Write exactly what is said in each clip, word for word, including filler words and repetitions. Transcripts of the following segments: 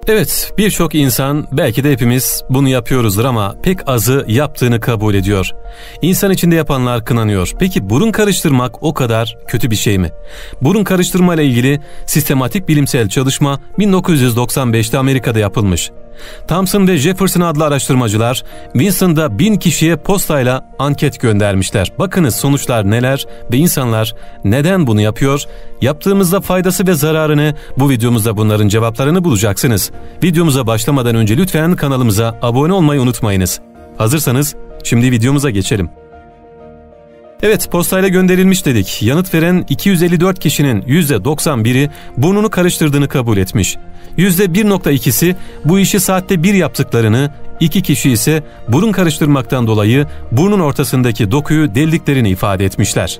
Evet, birçok insan, belki de hepimiz bunu yapıyoruzdur ama pek azı yaptığını kabul ediyor. İnsan içinde yapanlar kınanıyor. Peki burun karıştırmak o kadar kötü bir şey mi? Burun karıştırma ile ilgili sistematik bilimsel çalışma bin dokuz yüz doksan beşte Amerika'da yapılmış. Thompson ve Jefferson adlı araştırmacılar Winston'da bin kişiye postayla anket göndermişler. Bakınız sonuçlar neler ve insanlar neden bunu yapıyor? Yaptığımızda faydası ve zararını, bu videomuzda bunların cevaplarını bulacaksınız. Videomuza başlamadan önce lütfen kanalımıza abone olmayı unutmayınız. Hazırsanız şimdi videomuza geçelim. Evet, postayla gönderilmiş dedik. Yanıt veren iki yüz elli dört kişinin yüzde doksan biri burnunu karıştırdığını kabul etmiş. yüzde bir virgül ikisi bu işi saatte bir yaptıklarını, iki kişi ise burun karıştırmaktan dolayı burnun ortasındaki dokuyu deldiklerini ifade etmişler.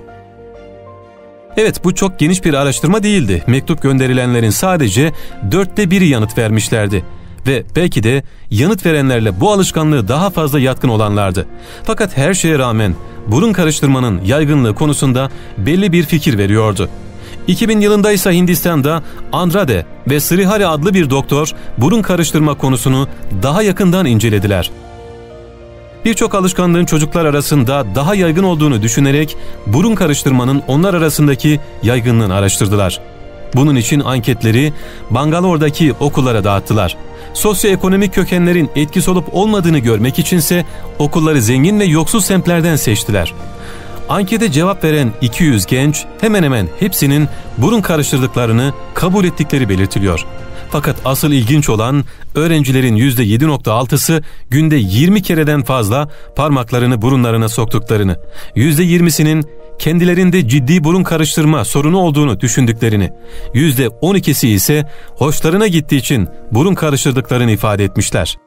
Evet, bu çok geniş bir araştırma değildi. Mektup gönderilenlerin sadece dörtte biri yanıt vermişlerdi. Ve belki de yanıt verenlerle bu alışkanlığı daha fazla yatkın olanlardı. Fakat her şeye rağmen burun karıştırmanın yaygınlığı konusunda belli bir fikir veriyordu. iki bin yılında ise Hindistan'da Andrade ve Srihari adlı bir doktor burun karıştırma konusunu daha yakından incelediler. Birçok alışkanlığın çocuklar arasında daha yaygın olduğunu düşünerek burun karıştırmanın onlar arasındaki yaygınlığını araştırdılar. Bunun için anketleri Bangalore'daki okullara dağıttılar. Sosyoekonomik kökenlerin etkisi olup olmadığını görmek içinse okulları zengin ve yoksuz semtlerden seçtiler. Ankete cevap veren iki yüz genç hemen hemen hepsinin burun karıştırdıklarını kabul ettikleri belirtiliyor. Fakat asıl ilginç olan öğrencilerin yüzde yedi virgül altısı günde yirmi kereden fazla parmaklarını burunlarına soktuklarını, yüzde yirmisinin kendilerinde ciddi burun karıştırma sorunu olduğunu düşündüklerini, yüzde on ikisi ise hoşlarına gittiği için burun karıştırdıklarını ifade etmişler.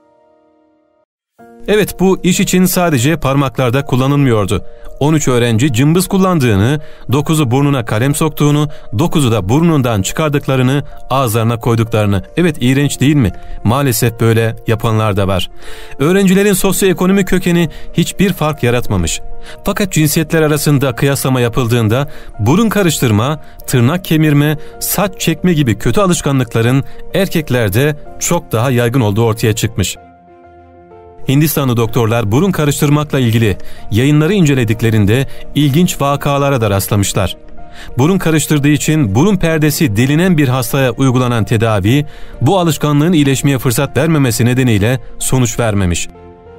Evet, bu iş için sadece parmaklarda kullanılmıyordu. on üç öğrenci cımbız kullandığını, dokuzu burnuna kalem soktuğunu, dokuzu da burnundan çıkardıklarını, ağızlarına koyduklarını. Evet, iğrenç değil mi? Maalesef böyle yapanlar da var. Öğrencilerin sosyoekonomik kökeni hiçbir fark yaratmamış. Fakat cinsiyetler arasında kıyaslama yapıldığında burun karıştırma, tırnak kemirme, saç çekme gibi kötü alışkanlıkların erkeklerde çok daha yaygın olduğu ortaya çıkmış. Hindistanlı doktorlar burun karıştırmakla ilgili yayınları incelediklerinde ilginç vakalara da rastlamışlar. Burun karıştırdığı için burun perdesi delinen bir hastaya uygulanan tedavi, bu alışkanlığın iyileşmeye fırsat vermemesi nedeniyle sonuç vermemiş.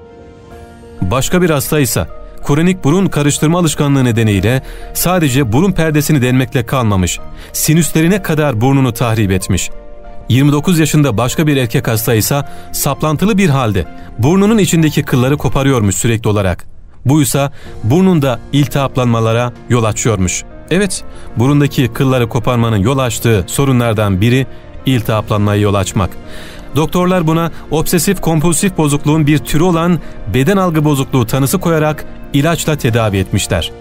Başka bir hasta ise kronik burun karıştırma alışkanlığı nedeniyle sadece burun perdesini delmekle kalmamış, sinüslerine kadar burnunu tahrip etmiş. yirmi dokuz yaşında başka bir erkek hasta ise saplantılı bir halde burnunun içindeki kılları koparıyormuş sürekli olarak. Bu ise burnunda iltihaplanmalara yol açıyormuş. Evet, burundaki kılları koparmanın yol açtığı sorunlardan biri iltihaplanmaya yol açmak. Doktorlar buna obsesif kompulsif bozukluğun bir türü olan beden algı bozukluğu tanısı koyarak ilaçla tedavi etmişler.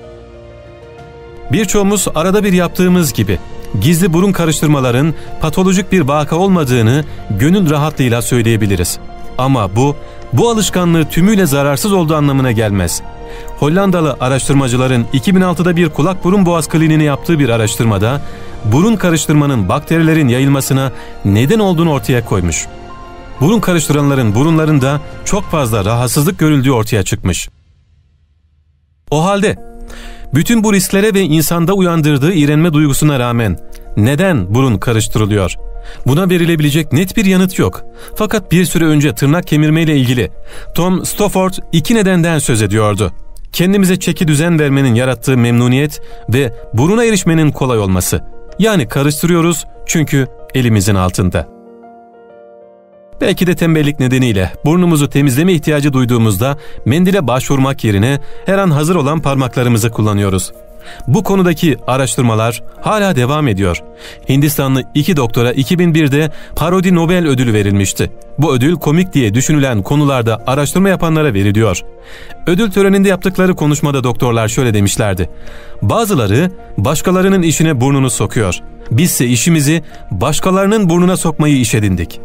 Birçoğumuz arada bir yaptığımız gibi gizli burun karıştırmaların patolojik bir vaka olmadığını gönül rahatlığıyla söyleyebiliriz. Ama bu, bu alışkanlığı tümüyle zararsız olduğu anlamına gelmez. Hollandalı araştırmacıların iki bin altıda bir kulak burun boğaz kliniğini yaptığı bir araştırmada burun karıştırmanın bakterilerin yayılmasına neden olduğunu ortaya koymuş. Burun karıştıranların burunlarında çok fazla rahatsızlık görüldüğü ortaya çıkmış. O halde bütün bu risklere ve insanda uyandırdığı iğrenme duygusuna rağmen neden burun karıştırılıyor? Buna verilebilecek net bir yanıt yok. Fakat bir süre önce tırnak kemirmeyle ilgili Tom Stofford iki nedenden söz ediyordu. Kendimize çeki düzen vermenin yarattığı memnuniyet ve buruna erişmenin kolay olması. Yani karıştırıyoruz çünkü elimizin altında. Belki de tembellik nedeniyle burnumuzu temizleme ihtiyacı duyduğumuzda mendile başvurmak yerine her an hazır olan parmaklarımızı kullanıyoruz. Bu konudaki araştırmalar hala devam ediyor. Hindistanlı iki doktora iki bin birde Parodi Nobel ödülü verilmişti. Bu ödül komik diye düşünülen konularda araştırma yapanlara veriliyor. Ödül töreninde yaptıkları konuşmada doktorlar şöyle demişlerdi: "Bazıları başkalarının işine burnunu sokuyor. Bizse işimizi başkalarının burnuna sokmayı iş edindik."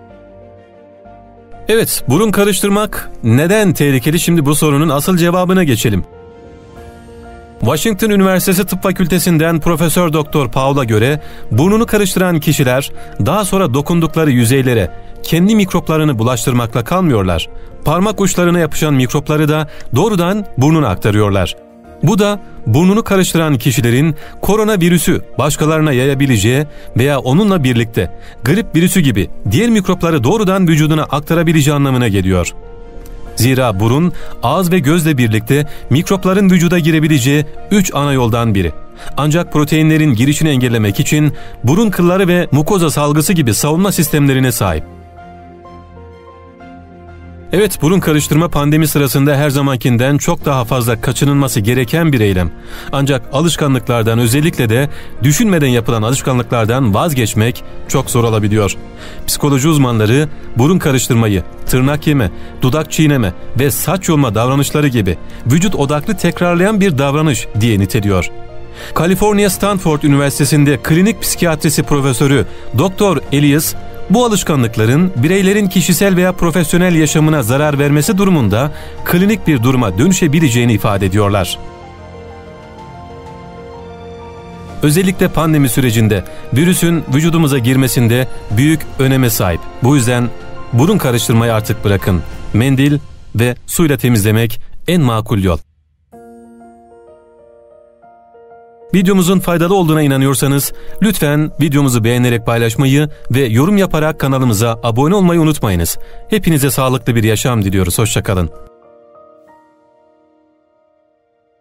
Evet, burun karıştırmak neden tehlikeli? Şimdi bu sorunun asıl cevabına geçelim. Washington Üniversitesi Tıp Fakültesinden Profesör Doktor Paul'a göre burnunu karıştıran kişiler daha sonra dokundukları yüzeylere kendi mikroplarını bulaştırmakla kalmıyorlar. Parmak uçlarına yapışan mikropları da doğrudan burnuna aktarıyorlar. Bu da burnunu karıştıran kişilerin koronavirüsü başkalarına yayabileceği veya onunla birlikte grip virüsü gibi diğer mikropları doğrudan vücuduna aktarabileceği anlamına geliyor. Zira burun, ağız ve gözle birlikte mikropların vücuda girebileceği üç ana yoldan biri. Ancak proteinlerin girişini engellemek için burun kılları ve mukoza salgısı gibi savunma sistemlerine sahip. Evet, burun karıştırma pandemi sırasında her zamankinden çok daha fazla kaçınılması gereken bir eylem. Ancak alışkanlıklardan, özellikle de düşünmeden yapılan alışkanlıklardan vazgeçmek çok zor olabiliyor. Psikoloji uzmanları burun karıştırmayı tırnak yeme, dudak çiğneme ve saç yolma davranışları gibi vücut odaklı tekrarlayan bir davranış diye niteliyor. Kaliforniya Stanford Üniversitesi'nde klinik psikiyatrisi profesörü Doktor Elias, bu alışkanlıkların bireylerin kişisel veya profesyonel yaşamına zarar vermesi durumunda klinik bir duruma dönüşebileceğini ifade ediyorlar. Özellikle pandemi sürecinde virüsün vücudumuza girmesinde büyük öneme sahip. Bu yüzden burun karıştırmayı artık bırakın. Mendil ve suyla temizlemek en makul yol. Videomuzun faydalı olduğuna inanıyorsanız lütfen videomuzu beğenerek paylaşmayı ve yorum yaparak kanalımıza abone olmayı unutmayınız. Hepinize sağlıklı bir yaşam diliyoruz. Hoşça kalın.